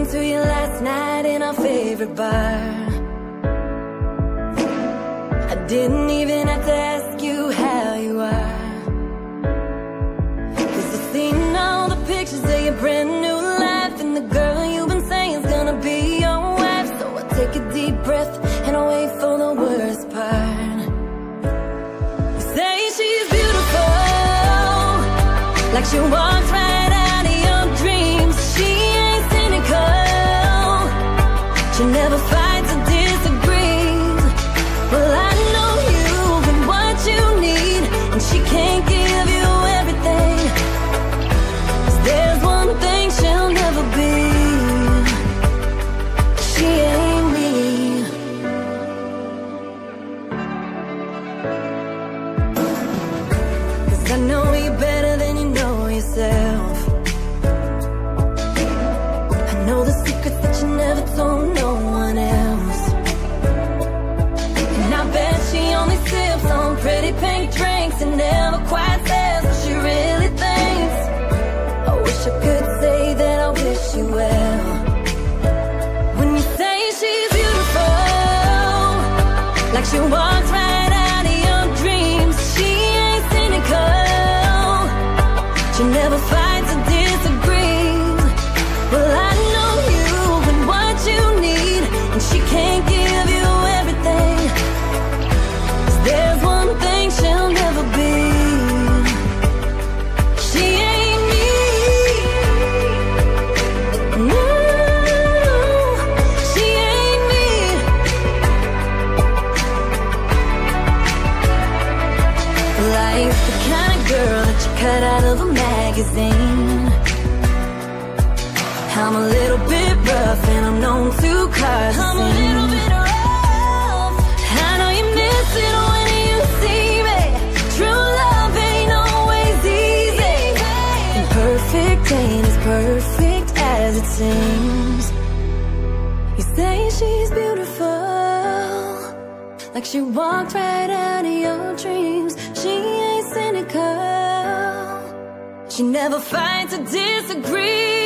to you last night in our favorite bar. I didn't even have to ask you how you are, 'cause I've seen all the pictures of your brand new life, and the girl you've been saying is gonna be your wife. So I take a deep breath and I wait for the worst part. You say she's beautiful, like she walks right out of your dreams. She ain't cynical, she never fights or disagrees. Well, I know you and what you need, and she can't give you everything, 'cause there's one thing she'll never be. She ain't me. 'Cause I know you better than you know yourself. I know the secrets that you never told no one else. And I bet she only sips on pretty pink drinks and never quite says what she really thinks. I wish I could say that I wish you well. When you say she's beautiful, like she walks right out of your dreams. She ain't cynical, she never fights or disagrees. Well, I know you and what you need, and she can't give you everything, 'cause there's one thing she'll never be. She ain't me. No, she ain't me. Like the kind of girl that you cut out of a magazine. I'm a little bit rough and I'm known to cause a scene. I'm a little bit rough, I know you miss it when you see me. True love ain't always easy, and perfect ain't as perfect as it seems. You say she's beautiful, like she walked right out of your dreams. She ain't cynical, she never fights or disagrees.